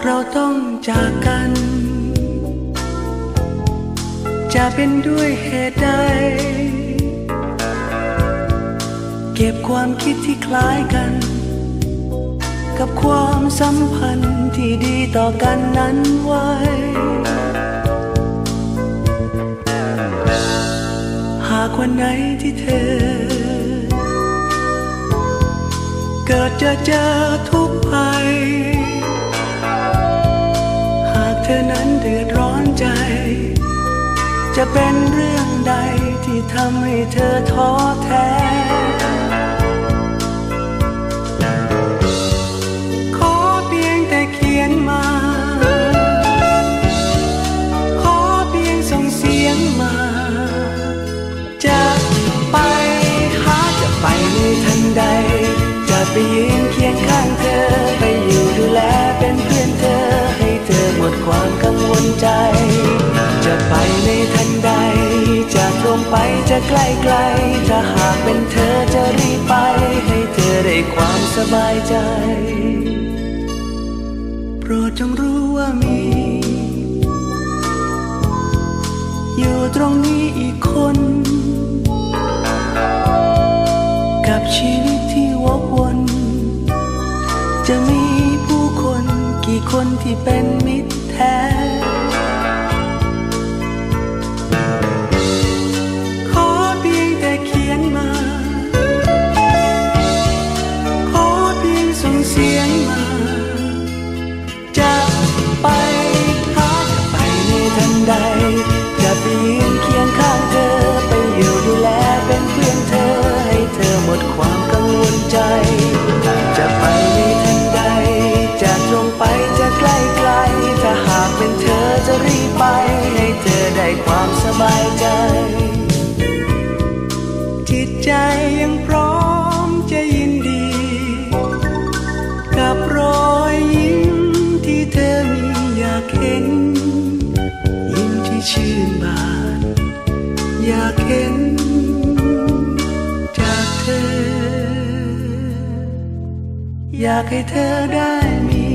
เราต้องจากกันจะเป็นด้วยเหตุใดเก็บความคิดที่คล้ายกันกับความสัมพันธ์ที่ดีต่อกันนั้นไว้หากวันไหนที่เธอเกิดจะเจอทุกข์ภัยหากเธอนั้นเดือดร้อนใจจะเป็นเรื่องใดที่ทำให้เธอท้อแท้ขอเพียงแต่เขียนมาขอเพียงส่งเสียงมาจะไปหาจะไปในทันใดจะไปยืนเคียงข้างเธอไปอยู่ดูแลเป็นเพื่อนเธอให้เธอหมดความกังวลใจจะไปในทันใดจะตรงไปจะใกล้ๆถ้าหากเป็นเธอจะรีบไปให้เธอได้ความสบายใจโปรดจงรู้ว่ามีอยู่ตรงนี้อีกคนกับชีวิตที่วกวนจะมีผู้คนกี่คนที่เป็นมิตรแท้ขอเพียงแต่เขียนมาขอเพียงส่งเสียงมาจะไปหาจะไปในทันใดจะไปยืนเคียงข้างเธอไปอยู่ดูแลเป็นเพื่อนเธอให้เธอหมดความกังวลใจจะไปในทันใดจะตรงไปจะใกล้ๆถ้าหากเป็นเธอจะรีบไปให้เธอได้ความสบายใจจิตใจยังพร้อมจะยินดีกับรอยยิ้มที่เธอมีอยากเห็นยิ้มที่ชื่นบานอยากเห็นจากเธออยากให้เธอได้มี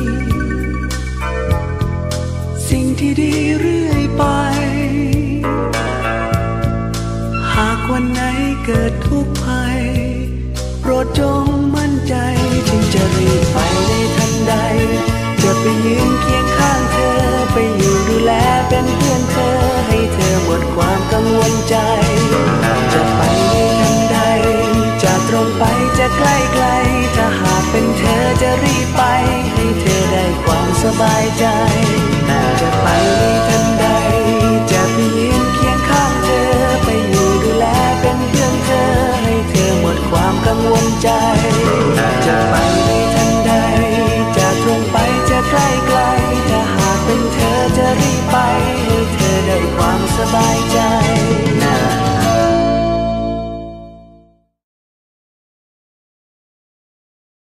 สิ่งที่ดีเรื่อยไปหากวันไหนเกิดทุกข์ภัยโปรดจงมั่นใจจึงจะรีบไปในทันใดจะไปยืนเคียงข้างเธอไปอยู่ดูแลเป็นเพื่อนเธอให้เธอหมดความกังวลใจจะไปในทันใดจะตรงไปจะใกล้ๆถ้าหากเป็นเธอจะรีบไปให้เธอได้ความสบายใจ